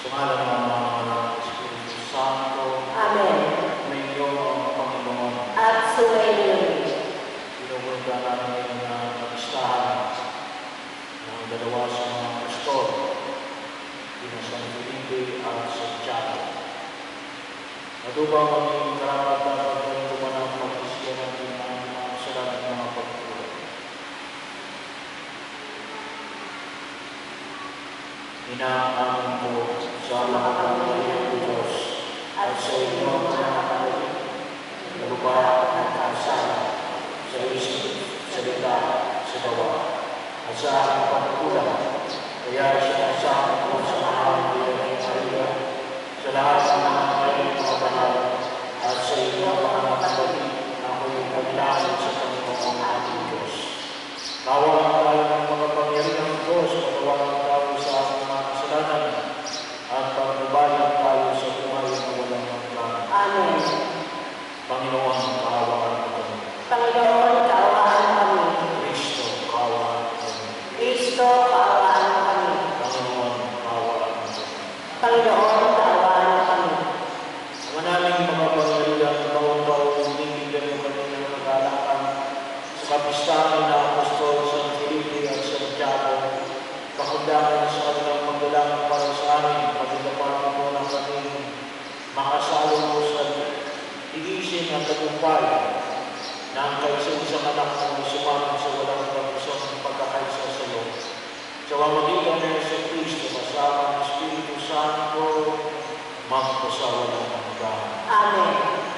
Sa ngalan ng Ama at Espiritu Santo. Amen. Mayo ang Panginoon. At sumayin. Pinupunta namin na mag-istahan ng dalawa sa mga pastor, Dina San Felipe at Santiago. Matubang aming karapat-dapat ng tumanang pag-isya natin ang mga kasalanan ng mga pagkulang. Inaamang po sa makapangyarihan ng Diyos at sa inyong mga kapatid, nalubha at kasala sa isip, salita, sa gawa, at sa aking pagkulang. Kaya sinasama ko sa mga Pilipinas Maria, sa lahat ng mga ngayon mga banal, at sa inyong mga kapatid na ako'y paglahan sa Panginoong ating Diyos. Kawalan tayo ng mga pangyarihan ng Diyos, patawaran tayo sa ating mga kasalanan, at pagbabayan tayo sa buhay na walang hanggan. Amen. Panginoon, kaawaan mo kami. Panginoon, kaawaan mo kami. Kristo, kaawaan mo kami. Kristo, kaawaan mo kami. Panginoon, kaawaan mo kami. Panginoon, kaawaan mo kami. Ang naming mga pangyarihan, taon-taon, binibigyan mo kami ng mag-alakan sa kapistahan na Apostol San Felipe at Santiago, pakundangan sa kanilang pagdalangin para sa amin, pagdalapan mo ng kaming makasalo mo sa tigisin at tagumpay na ang kaisa-isang anak mo sumamang sa walang kapusang pagkakaisa sa iyo. Sa pamamagitan ng Yesu Kristo, kasama ng Espiritu Santo, magpasawa ng hanggan. Amen.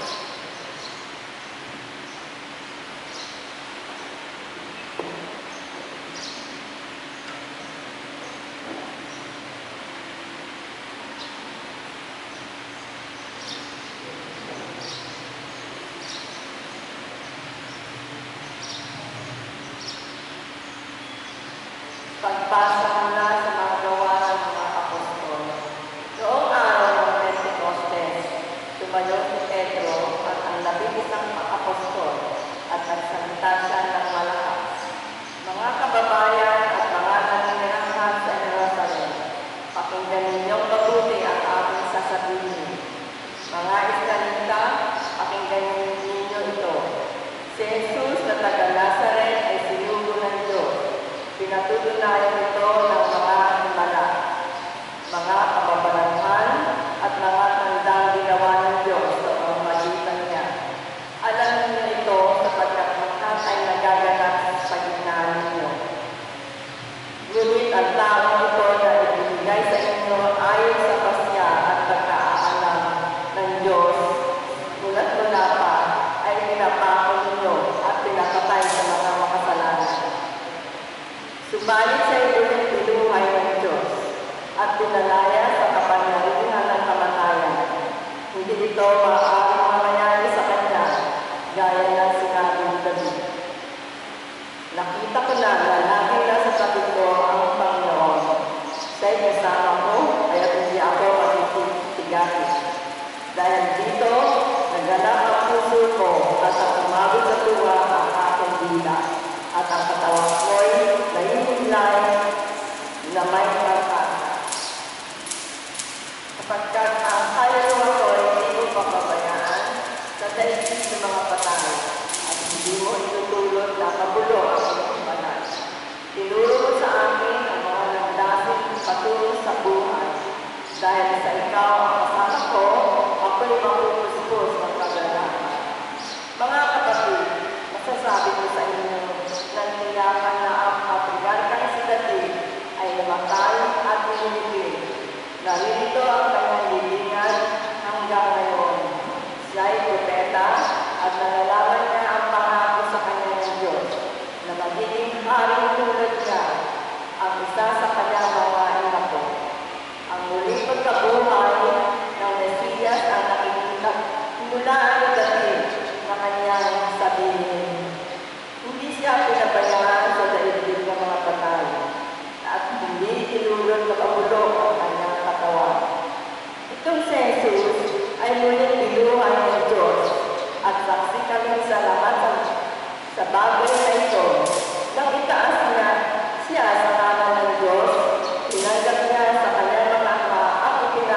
Pagpasa mula sa mga gawa ng mga apostol. Noong araw ng Pentecostes, tumayo si Pedro at ang 11 apostol at nagsalita siya ng malakas. Mga kababayan at mga naninirahan sa Jerusalem, pakinggan ninyong mabuti ang aking sasabihin. Mga Israelita, pakinggan ninyo ito. Si Jesus na taga Nazaret ay sinugo ng Diyos. Pinatutunayan ito ng mga himala, mga kababalaghan at mga tandang ginawa ng Diyos sa pamamagitan niya. Alam niyo ito sapagkat lahat ay nagaganap sa gitna ninyo. Ngunit ang taong ito na ibinigay sa inyo ayon sa pasya at pagkaalam ng Diyos, mula pa ay pinapako ninyo at pinapatay sa mga makasalanan. Subalit sa inyong pinuhay ng Diyos at pinalaya sa kapangyarihan ng kamatayan. Hindi ito maaaring mangyari sa Kanya, gaya ng sinabi ni David. Nakita ko na lagi na sa tabi ko ang Panginoon. Siya'y kasama ko, kaya hindi ako matitigasin. Dahil dito, naganap ang puso ko at ang umabot sa tuwa ang aking dila. At ang katawan ko'y nahihimlay na may pagkasa. Sapagkat ang kaluluwa ko'y hindi mo papabayaan sa daigdig ng mga patay at hindi mo itutulot na kabulong ang iyong banal. Tinuro mo sa akin ang mga landasin patungo sa buhay. Dahil sa ikaw ang kasama ko, ako'y mapupuspos ng kagalakan. Mga kapatid, masasabi ko sa inyo, nangyayari na ang patriarkang si David ay namatay at inilibing. Narito ang kanyang libingan hanggang ngayon. Siya ay propeta at nalalaman niya ang pangako sa kanya ng Diyos na magiging haring tulad niya ang isa sa kanyang mga anak ko. Ang muling pagkabuhay ng Mesiyas ang nakikita mula ang David na kanyang sabihin. Hindi siya pinabayaan sa daigdig ng mga patay at hindi tinulot na kabulok ang kanyang katawan. Itong si Jesus ay muling binuhay ng Diyos at saksi kami sa lahat sa bagay na ito. Nang itaas niya siya sa kanan ng Diyos, tinanggap niya sa kanyang mga ama at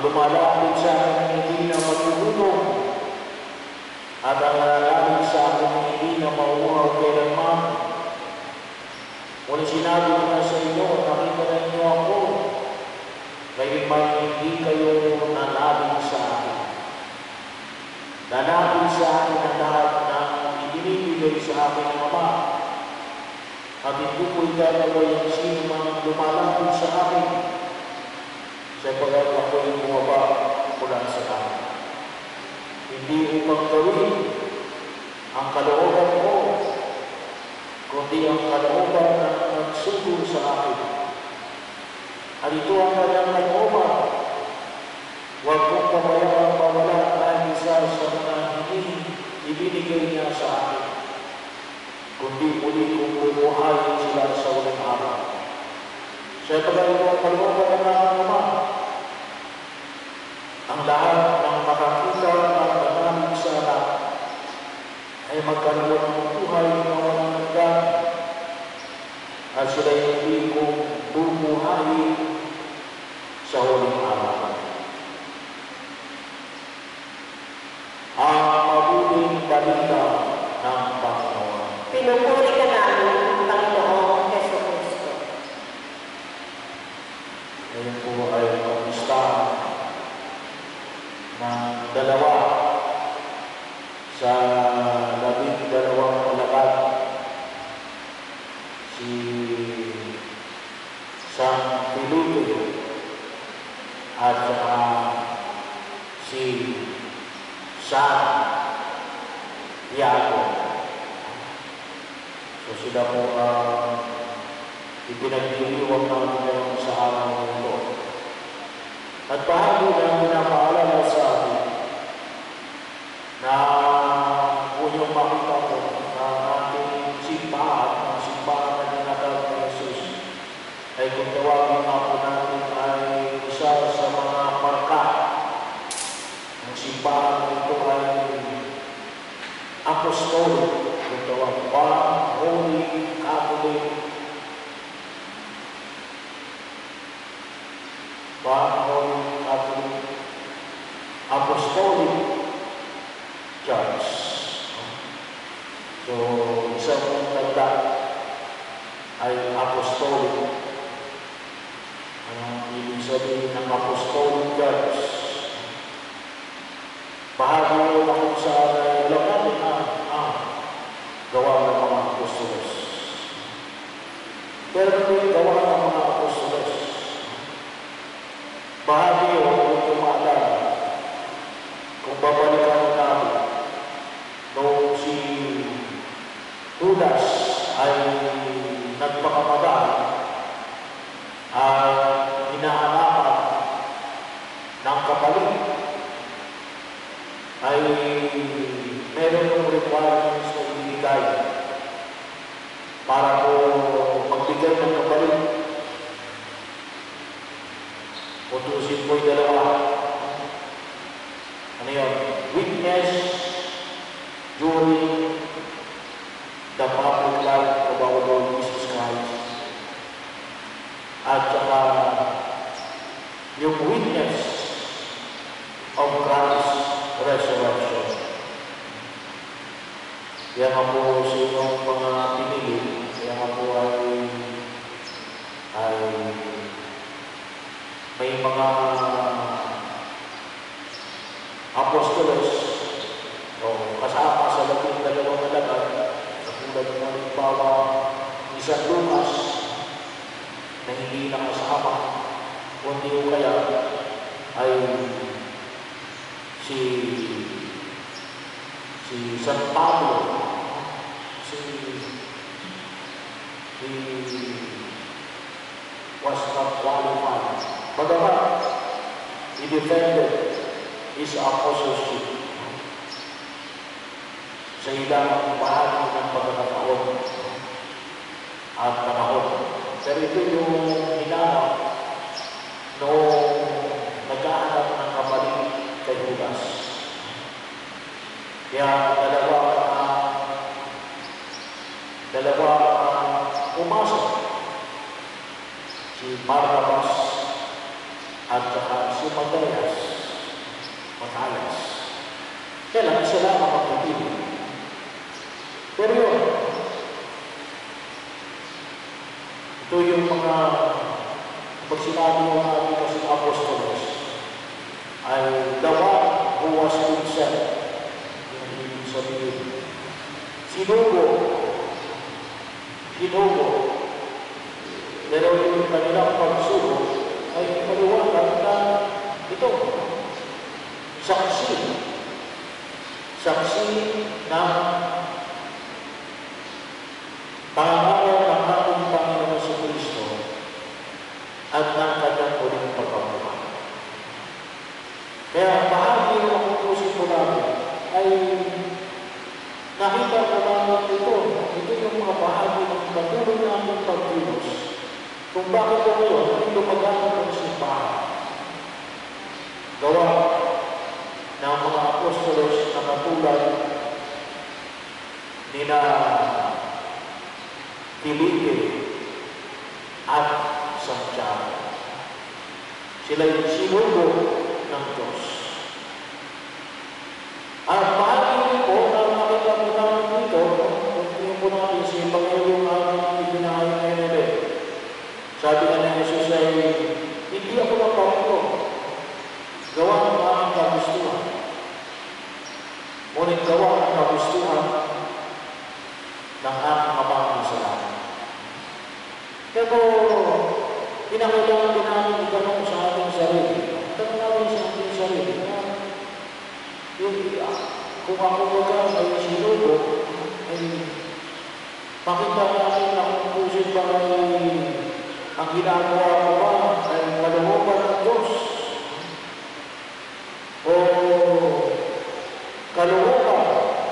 lumalapit sa akin na hindi na matutulong at ang lalapit sa akin na hindi na mauuhaw kailanman. Ngunit sinabi ko na sa inyo, nakita na inyo ako, kayo man hindi kayo nanabing sa akin. Nanabing sa akin ang lahat ng ibinibigay sa akin ng Ama. At hindi ko itataway ang sino man lumalapit sa akin, sapagat ako'y bumaba mula sa akin. Hindi upang gawin ang kalooban ko, kundi ang kalooban na nagsugo sa akin. At ito ang kanyang kalooban. Huwag kong pabayaan mawala kahit isa sa mga hindi ibinigay niya sa akin, kundi muli kong bubuhayin sila sa ulang araw. Sapagat ito ang kalooban ng Ama. Ang lahat ng makakita at nanamig sa anak ay magkaroon ng buhay na walang hanggan at sila'y hindi kong bubuhayin sa huling araw. Ang mabuting balita ng Panginoon. Pinupuri ka namin, Panginoong Jesucristo. Ngayon po ay pag-listahan ng dalawa sa 12 alagad, si San Felipe at si San Tiago. So sila po ipinagdiriwang namin ngayon sa araw ng ito. At bahagi na pinapaalala sa atin na unyong makita po na ating simbahan, ang simbahan na dinatawag ni Jesus, ay kung tawagin nga po natin ay isa sa mga marka ng simbahan ito ay apostolic, kung tawag pa, Holy Catholic, Holy Catholic Apostolic Church. So, isang tanda ay apostolic. Anong ibig sabihin ng apostolic church? Bahagi na kung saan ay laman ang gawa ng mga apostolos. Pero may gawa ng mga apostolos. Bahagi o kung maalala, kung babalikan natin, noong si Judas ay nagpakamadali at hinahanapan ng kapalit, ay meron ng requirements na ibigay para po magbigay ng kapalit. Utusin po'y dalawa. Ano yun? Witness during the public life of our Lord Jesus Christ. At saka yung witness of Christ's resurrection. Kaya nga po sinong mga pinili, kaya nga po ay may mga apostolos o kasama sa 12 alagad, sa tulad ng halimbawa ni San Lucas na hindi nakasama, kundi o kaya ay si San Pablo, he was not qualified. Bagamat, he defended his apostleship sa ilang bahagi ng pagkakataon at panahon. Pero ito yung hinanap noong naghahanap ng kapalit kay Judas. Kaya dalawa pumasok, si Barnabas at saka si Matthias. Pero yun, ito yung mga pag sinabi ng ating kasing apostolos ay the one who was himself. Yung ibig sabihin. Sinugo. Pero yung kanilang pagsugo ay maliwanag na ito. Saksi ng pangalan ng ating Panginoon sa Kristo at ng kanyang uling pagkabuhay. Kaya bahagi ng pupusin po namin ay nakita ko namin ito. Ito yung mga bahagi ng patuloy namin pagkilos. Kung bakit ko ngayon ay lumagaan ng simbahan. Gawa ng mga apostolos na katulad nina Felipe at Santiago. Sila yung sinugo ng Diyos. At bahagi ko na nakita mo namin dito, kung po natin si Panginoon ang ibinahay ngayon ulit. Sabi nga ng Jesus ay, hindi ako ng Panginoon. Gawa ng aking kagustuhan. Ngunit gawa ng kagustuhan ng aking Amang sa langit. Pero, pinakailangan din namin itanong sa ating sarili. Tanong namin sa ating sarili na kung ako baga ay sinugo, ay makita natin na kung pusin ba ay ang ginagawa ko ba ay kalooban ng Diyos o kalooban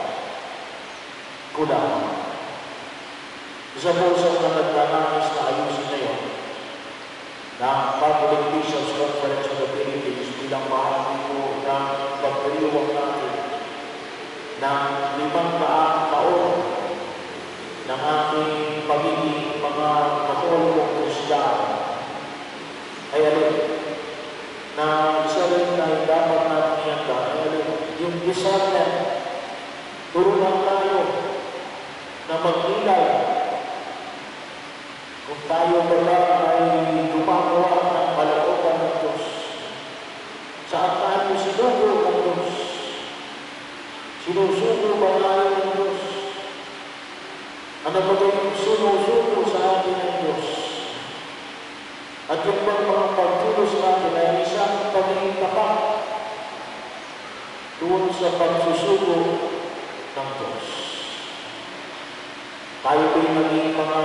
ko lang. Isa po sa mga nagdanais na ayusin na yun ng Public Bishops Conference of the Philippines bilang bahagi po ng pagdiriwang natin ng 500 taon ng ating pagiging mga Katolikong Kristiyano ay alin na isa rin na dapat natin iyanda ay alin yung discernment. Turunan tayo na mag-ilay kung tayo pala ay gumagawa ng kalooban ng Diyos. Saan tayo sinugo ng Diyos? Sinusugo ba tayo ng Diyos? Ano ba yung sinusugo sa atin ng Diyos? At yung mga pagtulos natin ay isang pagiging tapat doon sa pagsusugo ng Diyos. Tayo ba'y maging mga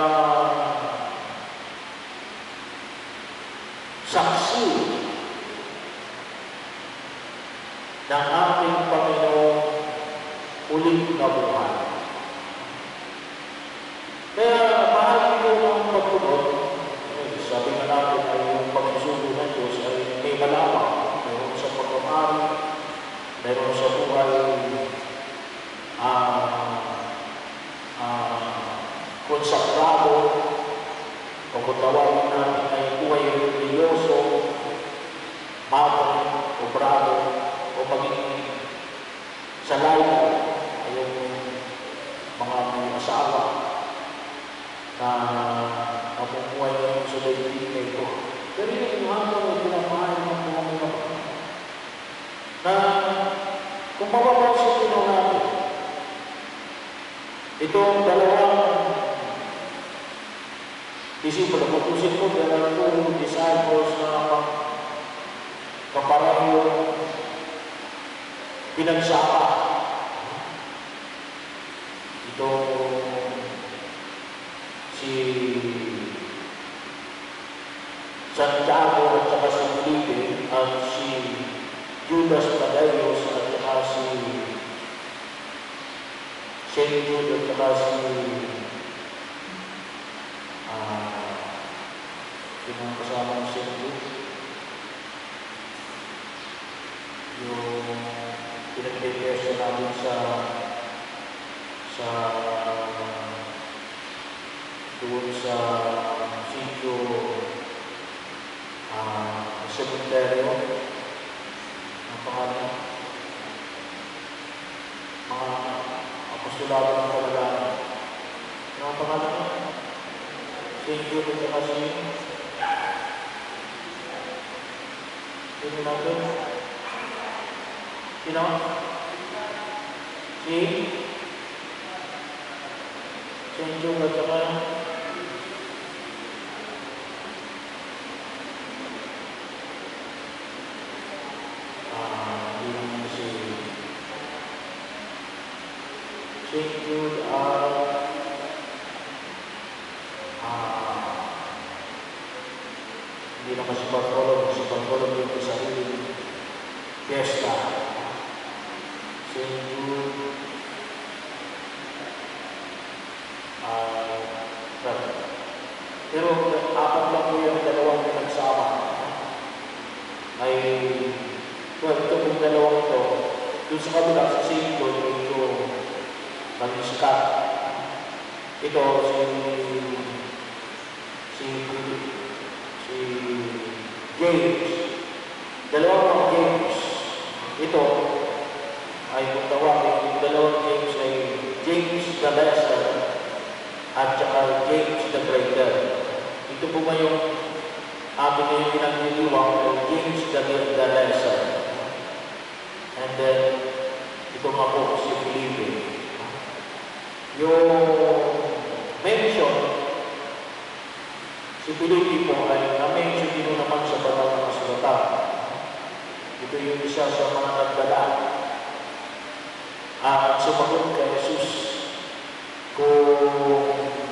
saksi ng ating Panginoon uling na buhay. Kaya mahal ko ng pagtugon, sabi nga natin ay yung pagsusugo ng Diyos ay may malawak. Mayroon sa pagkamari, mayroon sa buhay konsakrado, o kung tawagin natin ay buhay religyoso, madre, obrado, o maging sa layo, ay yung mga may asawa na napumuhay ngayon sa daigdig na ito. Pero yung hanggang ay pinamahay ng mga mga na kung mapapansin nyo natin, itong dalawang disipulo, putusin ko, dalawang disciples na kapareho pinagsama. Ito si Santiago at saka si Felipe at si Judas Taddeus at saka si Saint Jude at saka si yung kasama ng Saint Jude, yung pinag-test namin sa doon sa sitio sementeryo ang pangalan mga apostolado ng Kalagayan. pangalan niya? St. Jude at saka si... Sino natin? Sino? Si? St. Jude at saka... hindi naman si... St. Jude hindi naman si Bartolomeo. Si Bartolomeo yung sarili fiesta. St. Jude pero apat lang po yung dalawang pinagsama ay ito yung dalawang ito doon sa kabila sa St. Jude medyo mag-iskat ito si James dalawang James ito ay kung tawagin yung dalawang James ay James the Lesser at saka James the Greater. Ito po ba yung ating ngayon pinagdiliwang ay James the Lesser. And then, ito nga po si Felipe. Yung mention, si Felipe po ay na-mention dito naman sa banal na kasulatan. Ito yung isa sa mga nagdadaan. At sumagot kay Jesus kung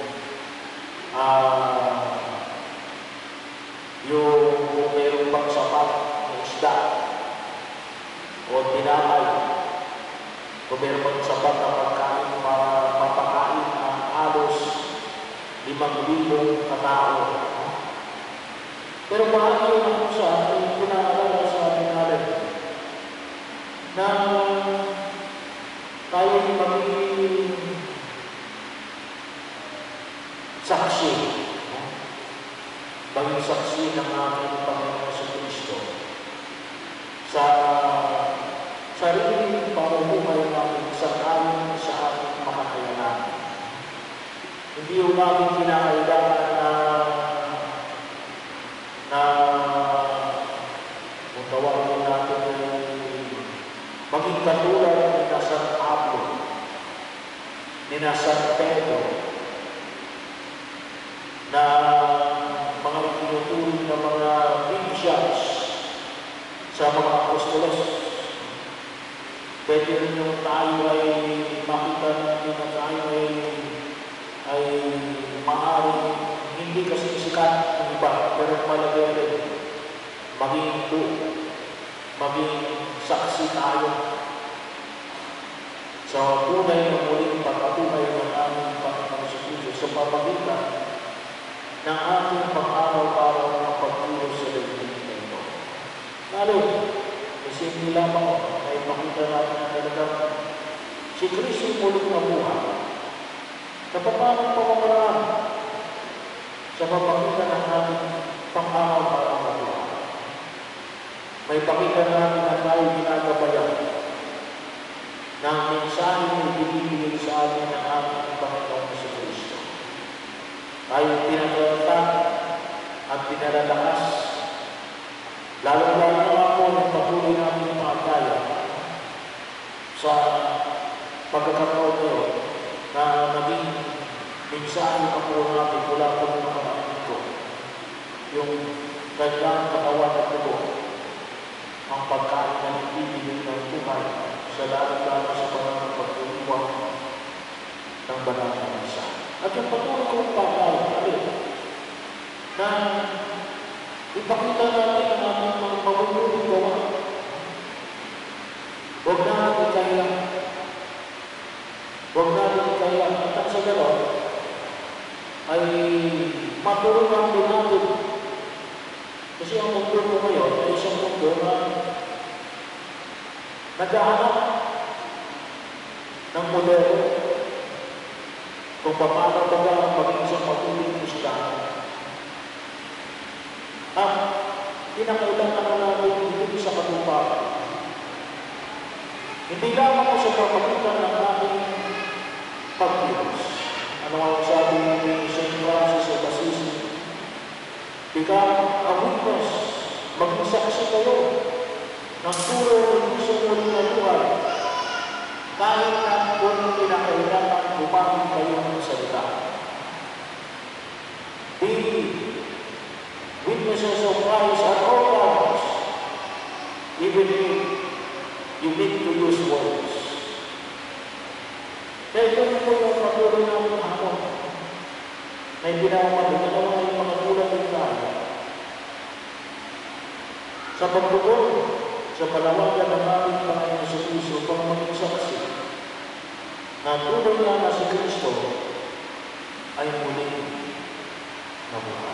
yung mayroong bang sapat ng isda o tinapay o mayroong bang sapat na pagkain para mapakain ang halos 5,000 katao. Pero bahagi yun ang kusa ay pinaalala sa ating natin na tayo magiging saksi, maging saksi ng ating Panginoon sa Kristo sa sariling pamumuhay natin sa amin sa ating makakayanan. Hindi yung namin kinakailangan na kung tawagin natin maging katulad ni San Pablo, ni San Pedro, na mga tinutuloy na mga bishop sa mga apostolos. Pwede rin yung tayo ay makita natin na tayo ay maaaring hindi kasi sikat ng iba, pero malagay rin maging saksi tayo sa tunay na muling pagkatuhay ng aming Panginoon sa Kristo sa pamagitan ng ating pang-araw-araw na pagtulong sa daigdig na ito. Lalo, kasi hindi lamang ay makita natin na talagang si Kristo muling na buhay sa papanong pamamaraan sa pamagitan ng ating pang-araw-araw na buhay. May pakita natin na tayo ginagabayan ng mensahe na ibibigay sa atin ng ating Panginoon sa Kristo. Tayo pinaglalatan at pinalalakas, lalo-lalo na ako ng patuloy namin yung mga kaya sa pagkakataon ngayon na naging mensahe ang ako natin mula po ng mga kapatid ko. Yung kanyang katawan at tubo, ang pagkain na ibibigay ng buhay sa lalo-lalo sa panahon pagtuliwang ng banal na misa. At yung patuloy kong pagkain, na ipakita natin ang ating mga pagbubuting gawa. Huwag natin ikaya. Huwag natin ikaya. At sa gano'n, ay matulungan din natin. Kasi ang mundo ko ngayon ay isang mundo na naghahanap ng modelo kung paano ba maging isang patuloy Kristiyano. At kinakailangan na natin dito sa katuparan. Hindi lamang sa pamagitan ng ating pagkilos at Ano ang sabi ni St. Francis of Assisi? Become a witness, maging saksi kayo ng turo ng isang muling na buhay, kahit na kung kinakailangan bumangin kayo ng salita. Be witnesses of Christ at all times, even if you need to use words. Kaya ito po yung patuloy namin hapon na ipinamamali na naman yung mga tulad ng tayo sa pagtugon sa palawagan ng aming Panginoon sa Kristo pang maging saksi na tunay na si Kristo ay muling nabuhay.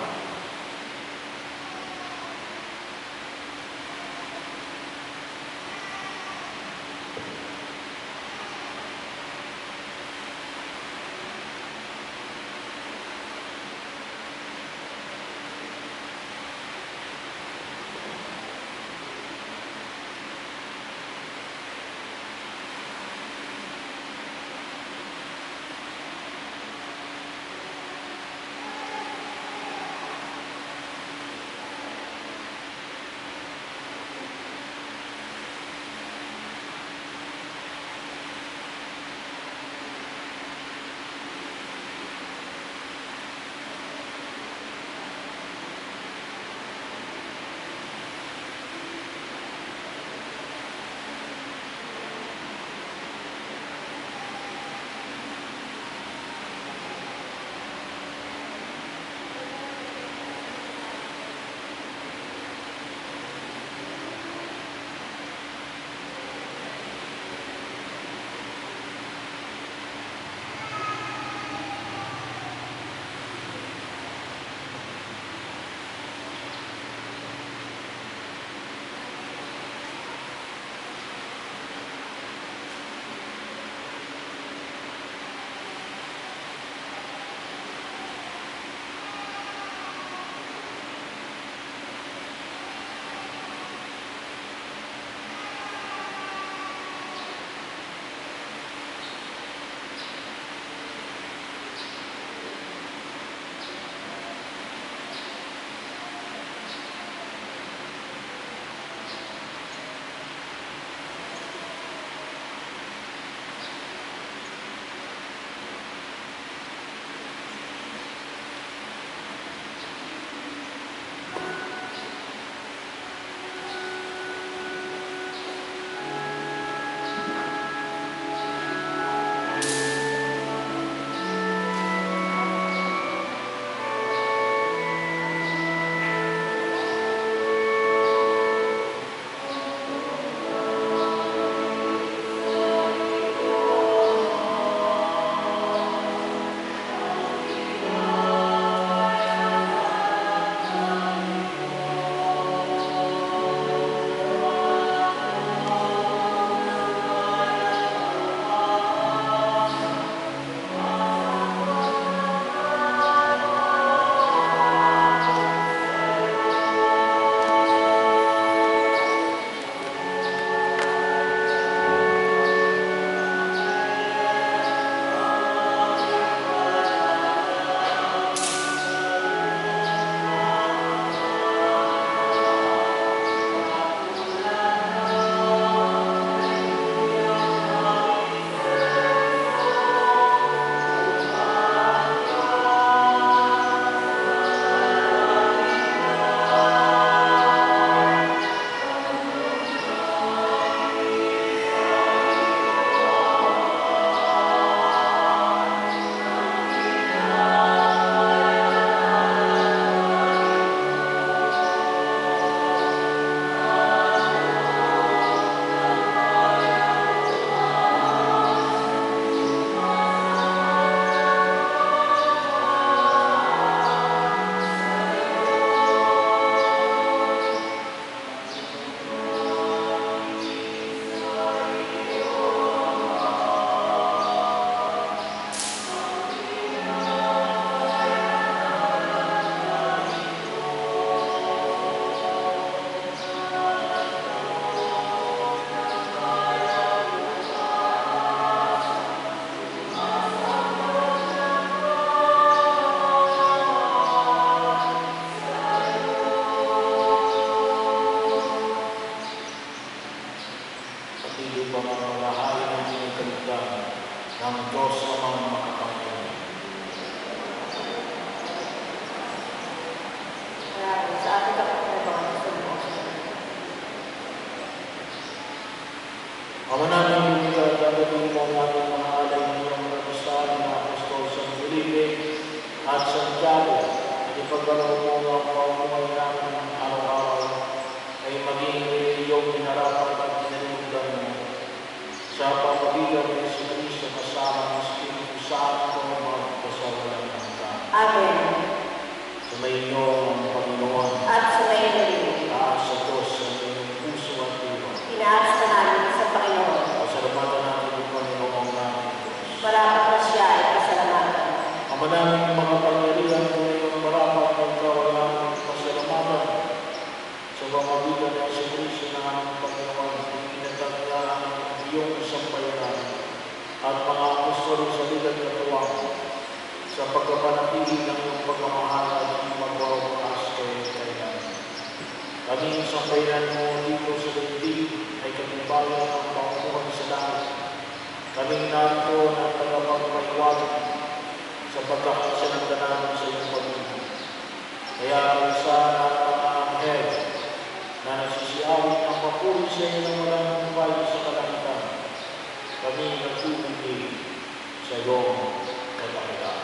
Ama namin yung gagawin mo namin mga alay ng iyong kagustuhan ng Apostol San Felipe at Santiago at ipagkaloob mo ang pamumuhay namin ng araw-araw ay maging iyong pinarapan at pinalundan mo sa pamamagitan ng Jesucristo kasama ng Espiritu Santo magpasawalang hanggan. Amen. Sumainyo ang Panginoon At sumayin rin. taas sa Diyos sa inyong puso at diwa. Inaas na namin sa Panginoon. Pasalamatan natin ang Panginoon natin. Marapat na siya ay pasalamatan. Ama namin mga pangyarihan ng iyong marapat ng kawalan pasalamatan sa pamamagitan ng Jesucristo na aming Panginoon at pinagkakayaan ng iyong sampayanan at mga apostol sa ligat na tuwang sa pagkapanatili ng iyong pagmamahal at magwawakas kayo kailan. Kaming sampayanan mo dito sa daigdig ay katibayan ng pangumuhan sa langit. Kaming narito na tagapagpaiwanan sa pagkakasalita namin sa iyong pag-ibig. Kaya sa mga anghel na nagsisiawit ng papuri sa iyo ng walang hanggan sa kalangitan, kami nagtutubig sa iyong kadakilaan.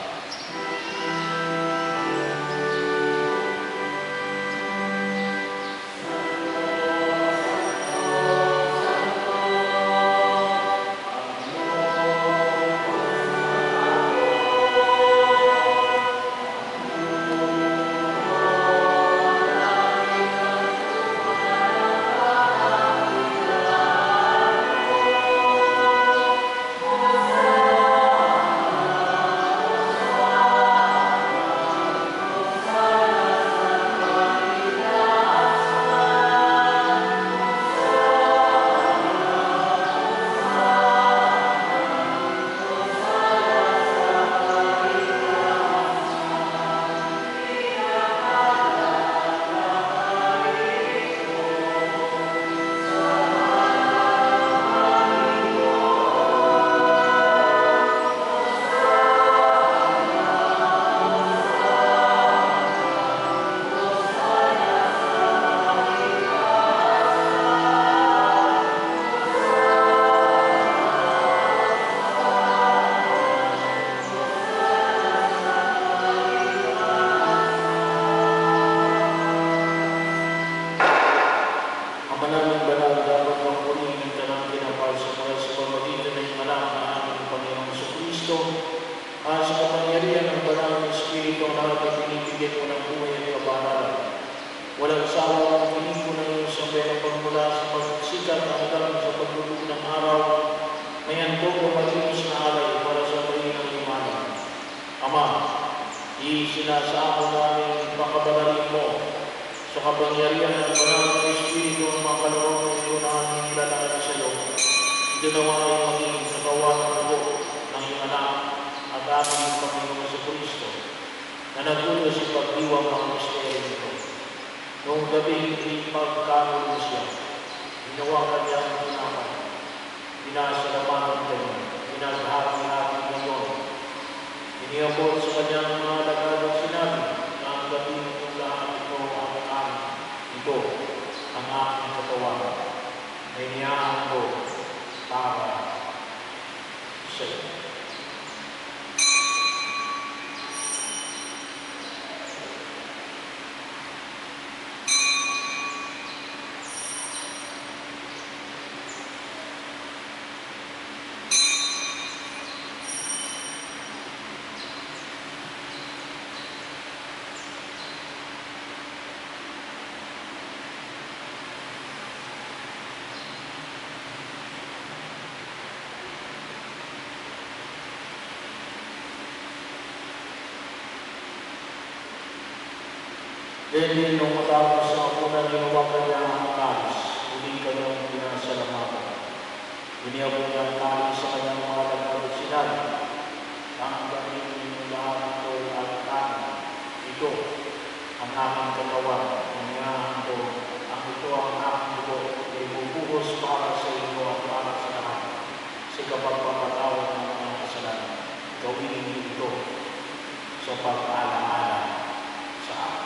Walang sawa ang piling ko na iyong sambayang pagmula sa pagsikat hanggang sa pagluto ng araw, may handog o malinis na alay para sa bayi ng imanan. Ama, isinasamo namin pakabanalin mo sa kapangyarihan ng banal ng Espiritu ang makaloob ng ito na aming nilalaan sa iyo. Ito naman ay maging sa kawan ng dugo ng iyong anak at aming Panginoon sa Kristo na nagtuloy sa pagdiwang ng misteryo nito. Noong gabi, ipagkaroon mo siya. Ginawa ka niya ang tinapay. Pinasalamatan ka niya. Pinaghati-hati ngayon. Iniabot sa kanyang mga lagad at sinabi na ang gabi ng lahat ito ang aking. Ito ang aking katawan na inihaan ko para sa iyo. Then, nung matapos ang una, ginawa ka niya ang kalis. Hindi ka niyang pinasalamatan. Iniabot niya ang kalis sa kanyang mga lagad at sinabi, "Tanggalin niyo lahat ito at kanin. Ito ang aking katawan, ang inihahandog. Ang ito ang aking dugo, ay bubuhos para sa inyo at para sa lahat. Sa kapagpapatawad ng mga kasalanan, gawin niyo ito sa pag-aalaala sa akin."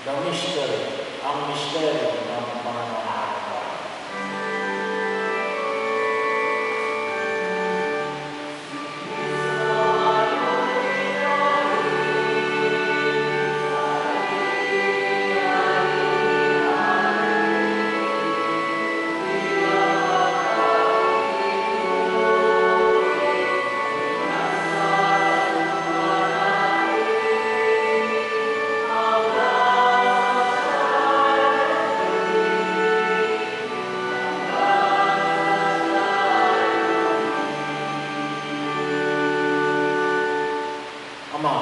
ang misteryo ng pananampalataya. Ama,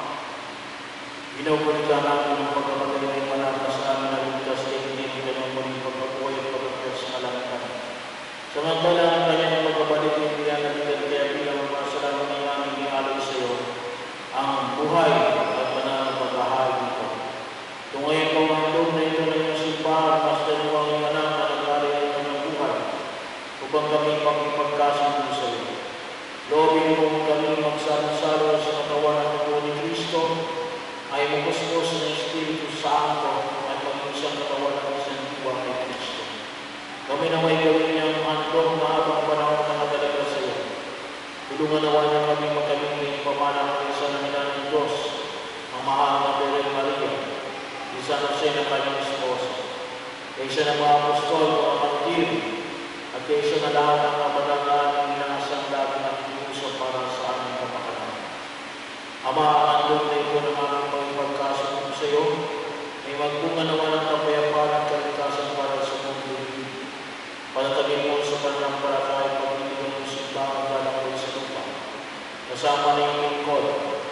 binubulika namin ang pagkamatay ng malakas sa amin na ligtas na hindi nila ng muling pagpabuhay at pagkakas sa kalangitan. Samantala ang kanyang pagkabalik ng pinanalitan kaya bilang ang masalamat ng aming ialay sa iyo, ang buhay at manang pagkahain nito. Tungayin po ang loob na ito ng iyong simbahan, mas dalawang iyong anak na naglalay ng kanyang buhay, upang kami pagkipagkasundo sa iyo. Loobin mo kami magsalo-salo sa katawan ng Panginoon ni Kristo ay magpuspos ng Espiritu Santo at maging isang katawan ng isang diwa kay Kristo. Kami na may gawin niyang handog na habang panahon na nakadalaga sa iyo. Tulungan nawa niya kami magkaming pamana ng isa ng ina ng Diyos, ang mahal na Birhen Maria, isa na siya ng kanyang esposo, isa ng mga apostol, mga martir, at isa na lahat ng kabatangan ng inasang dati ng para sa aming kapakanan. Ama, ang handog na ito ng aming pagkakasunod sa iyo, ay magbunga naman ang kapayapaan at kalikasan para sa mundo. Patatagin mo sa pananampalataya at pagbibigyan ng simbahan lalakay sa lupa. Kasama na yung lingkod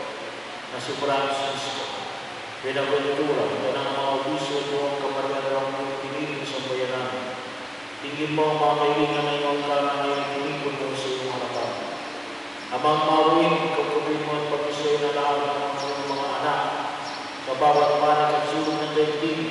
na si Francisco, Benaventura, at ang mga obisyo mo ang kamaryalang mong pinili sa bayanan. Tingin mo ang mga kailangan na iyong kanang pinipon mo sa iyong harapan. Abang mawin, kapagin mo at pag-isay na lahat ng mga anak sa bawat panig at sulong ng daigdig.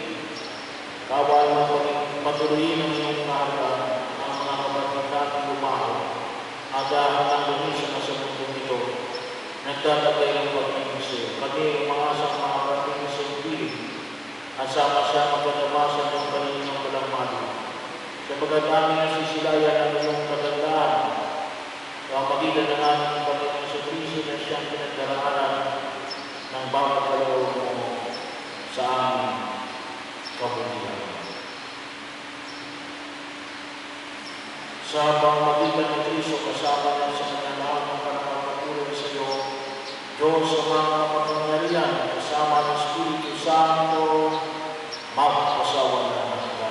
Kawal mo patuloyin ang iyong kahagaan ang mga kapatid natin lumaho at ang lumisan na sa mundo nito. Nagtatagay ng pagtingin sa iyo. Kami ang mga asang makakating sa iyong piling at sama-sama pagkamasan ng kanilang walang mali. Sapagat aming nasisilayan ang iyong kagandaan ang magitan ng aming Panginoon sa Kristo na siyang pinagdaraanan ng bawat kaloob mo sa aming kabutihan. Sa pamamagitan ng Kristo kasama niya sa kanyang lahat ng panapapatuloy sa iyo, Diyos sa mga kapangyarihan, kasama ng Espiritu Santo, magpasawa na.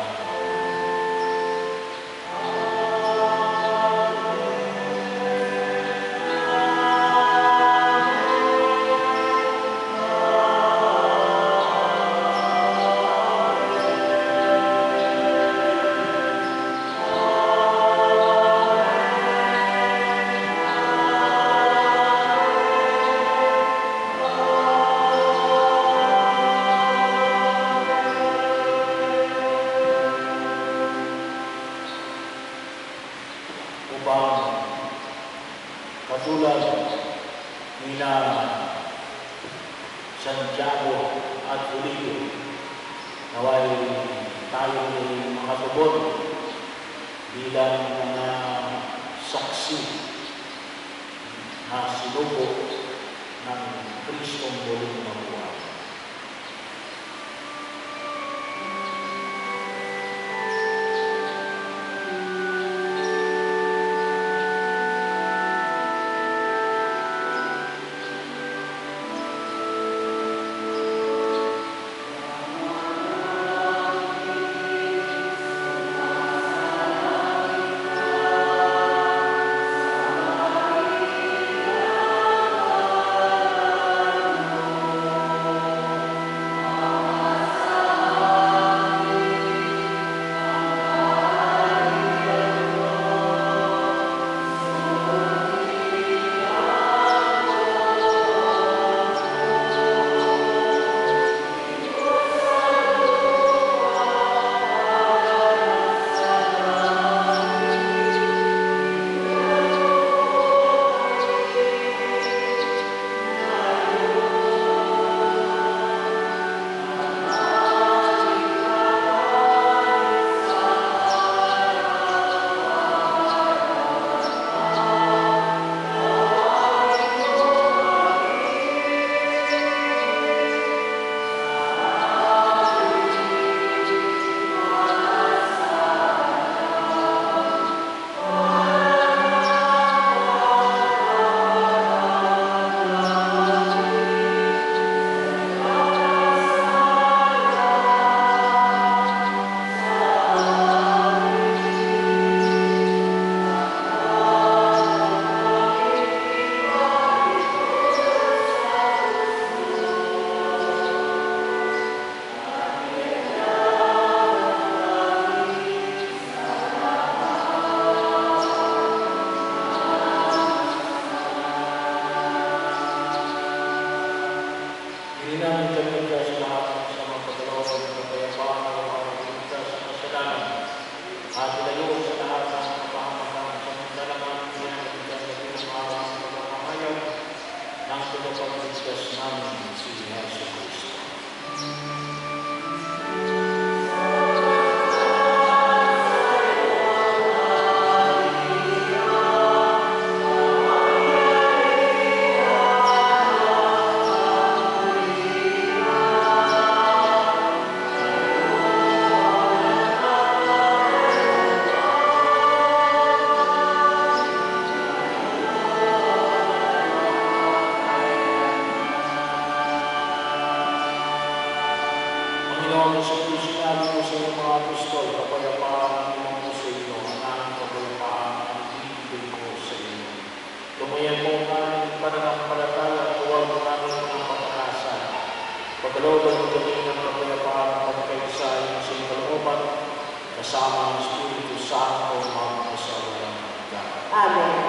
Katulad nila Santiago at Julio, naway tayo ay makatubod bilang mga saksi na sinubo ng Kristong muling mabuhay. ng Espiritu Santo, magpasawalang hanggan. Amen.